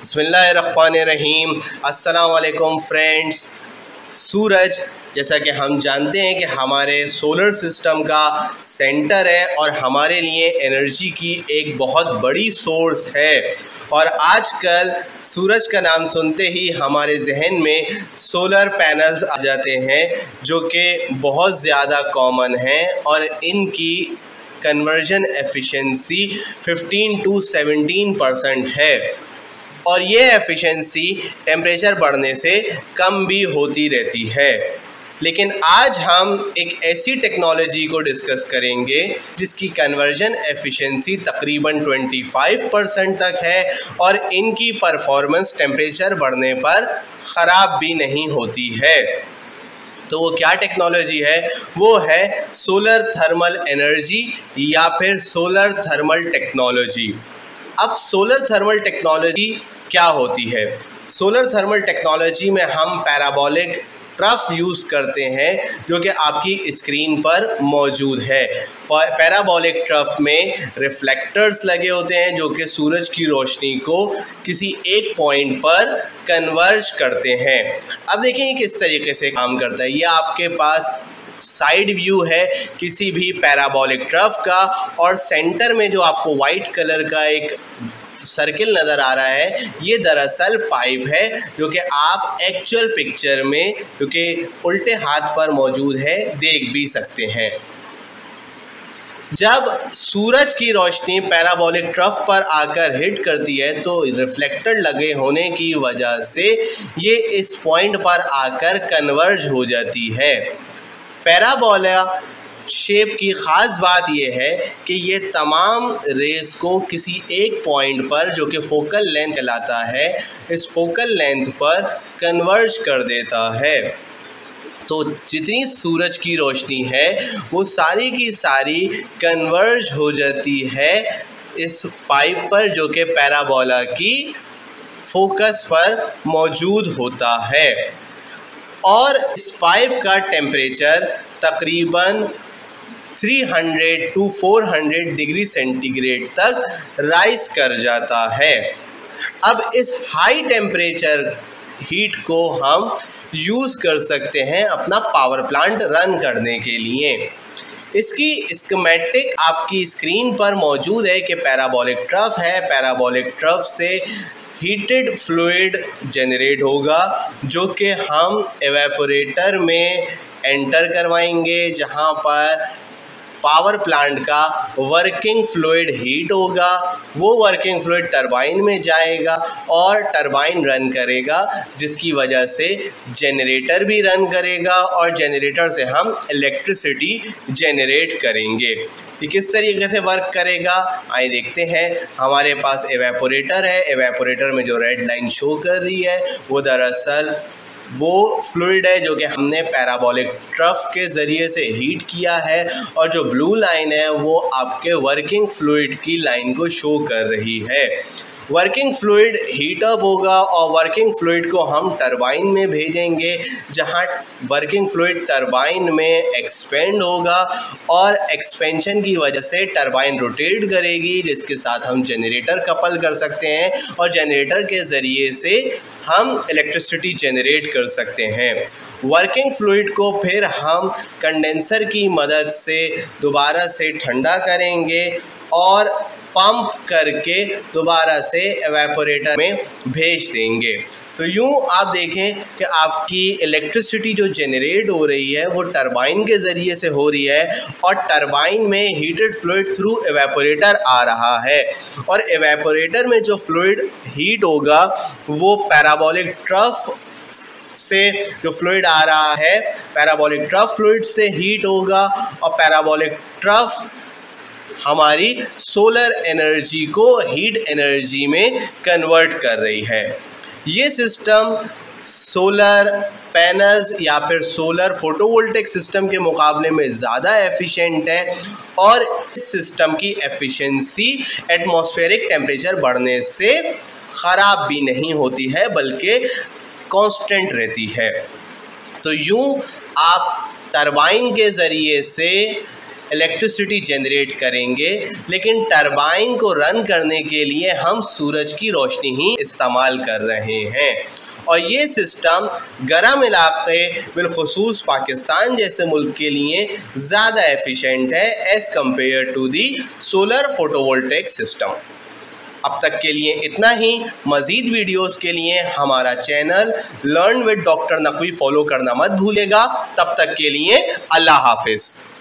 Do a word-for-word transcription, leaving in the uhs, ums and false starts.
बिस्मिल्लाहिर्रहमानिर्रहीम। अस्सलाम वालेकुम फ्रेंड्स। सूरज जैसा कि हम जानते हैं कि हमारे सोलर सिस्टम का सेंटर है और हमारे लिए एनर्जी की एक बहुत बड़ी सोर्स है। और आजकल सूरज का नाम सुनते ही हमारे जहन में सोलर पैनल्स आ जाते हैं, जो कि बहुत ज़्यादा कॉमन हैं और इनकी conversion efficiency fifteen to seventeen percent है और ये एफिशिएंसी टेम्परेचर बढ़ने से कम भी होती रहती है। लेकिन आज हम एक ऐसी टेक्नोलॉजी को डिस्कस करेंगे जिसकी कन्वर्जन एफिशिएंसी तकरीबन पच्चीस परसेंट तक है और इनकी परफॉर्मेंस टेम्परेचर बढ़ने पर ख़राब भी नहीं होती है। तो वो क्या टेक्नोलॉजी है? वो है सोलर थर्मल एनर्जी या फिर सोलर थर्मल टेक्नोलॉजी। अब सोलर थर्मल टेक्नोलॉजी क्या होती है? सोलर थर्मल टेक्नोलॉजी में हम पैराबोलिक ट्रफ यूज़ करते हैं जो कि आपकी स्क्रीन पर मौजूद है। पैराबोलिक ट्रफ में रिफ्लेक्टर्स लगे होते हैं जो कि सूरज की रोशनी को किसी एक पॉइंट पर कन्वर्ज करते हैं। अब देखिए ये किस तरीके से काम करता है। ये आपके पास साइड व्यू है किसी भी पैराबोलिक ट्रफ का और सेंटर में जो आपको वाइट कलर का एक सर्किल नज़र आ रहा है, ये दरअसल पाइप है जो कि आप एक्चुअल पिक्चर में, जो कि उल्टे हाथ पर मौजूद है, देख भी सकते हैं। जब सूरज की रोशनी पैराबोलिक ट्रफ पर आकर हिट करती है तो रिफ्लेक्टर लगे होने की वजह से ये इस पॉइंट पर आकर कन्वर्ज हो जाती है। पैराबोला शेप की ख़ास बात यह है कि ये तमाम रेस को किसी एक पॉइंट पर, जो कि फोकल लेंथ चलाता है, इस फोकल लेंथ पर कन्वर्ज कर देता है। तो जितनी सूरज की रोशनी है वो सारी की सारी कन्वर्ज हो जाती है इस पाइप पर, जो कि पैराबोला की फोकस पर मौजूद होता है। और इस पाइप का टेम्परेचर तकरीबन तीन सौ टू चार सौ डिग्री सेंटीग्रेड तक राइज कर जाता है। अब इस हाई टेम्परेचर हीट को हम यूज़ कर सकते हैं अपना पावर प्लांट रन करने के लिए। इसकी स्कीमेटिक आपकी स्क्रीन पर मौजूद है कि पैराबोलिक ट्रफ है। पैराबोलिक ट्रफ से हीटेड फ्लूइड जनरेट होगा जो कि हम एवेपोरेटर में एंटर करवाएंगे, जहां पर पावर प्लांट का वर्किंग फ्लूइड हीट होगा। वो वर्किंग फ्लूइड टरबाइन में जाएगा और टरबाइन रन करेगा, जिसकी वजह से जनरेटर भी रन करेगा और जनरेटर से हम इलेक्ट्रिसिटी जनरेट करेंगे। ये किस तरीके से वर्क करेगा आइए देखते हैं। हमारे पास एवेपोरेटर है। एवेपोरेटर में जो रेड लाइन शो कर रही है वो दरअसल वो फ्लूइड है जो कि हमने पैराबोलिक ट्रफ के ज़रिए से हीट किया है, और जो ब्लू लाइन है वो आपके वर्किंग फ्लूइड की लाइन को शो कर रही है। वर्किंग फ्लूइड हीट अप होगा और वर्किंग फ्लूइड को हम टरबाइन में भेजेंगे, जहां वर्किंग फ्लूइड टरबाइन में एक्सपेंड होगा और एक्सपेंशन की वजह से टरबाइन रोटेट करेगी, जिसके साथ हम जनरेटर कपल कर सकते हैं और जनरेटर के ज़रिए से हम इलेक्ट्रिसिटी जनरेट कर सकते हैं। वर्किंग फ्लूइड को फिर हम कंडेंसर की मदद से दोबारा से ठंडा करेंगे और पंप करके दोबारा से एवेपोरेटर में भेज देंगे। तो यूँ आप देखें कि आपकी इलेक्ट्रिसिटी जो जनरेट हो रही है वो टरबाइन के ज़रिए से हो रही है और टरबाइन में हीटेड फ्लूइड थ्रू एवेपोरेटर आ रहा है, और एवेपोरेटर में जो फ्लूइड हीट होगा वो पैराबोलिक ट्रफ से जो फ्लूइड आ रहा है, पैराबोलिक ट्रफ फ्लूइड से हीट होगा और पैराबोलिक ट्रफ हमारी सोलर एनर्जी को हीट एनर्जी में कन्वर्ट कर रही है। ये सिस्टम सोलर पैनल्स या फिर सोलर फोटोवोल्टिक सिस्टम के मुकाबले में ज़्यादा एफिशिएंट है और इस सिस्टम की एफिशिएंसी एटमॉस्फेरिक टेम्परेचर बढ़ने से ख़राब भी नहीं होती है बल्कि कांस्टेंट रहती है। तो यूँ आप टरबाइन के ज़रिए से इलेक्ट्रिसिटी जनरेट करेंगे, लेकिन टरबाइन को रन करने के लिए हम सूरज की रोशनी ही इस्तेमाल कर रहे हैं। और ये सिस्टम गर्म इलाके बिलखुसूस पाकिस्तान जैसे मुल्क के लिए ज़्यादा एफिशिएंट है as compared to the solar photovoltaic system. अब तक के लिए इतना ही। मज़ीद वीडियोस के लिए हमारा channel learn with doctor Naqvi follow करना मत भूलेगा। तब तक के लिए अल्लाह हाफिज़।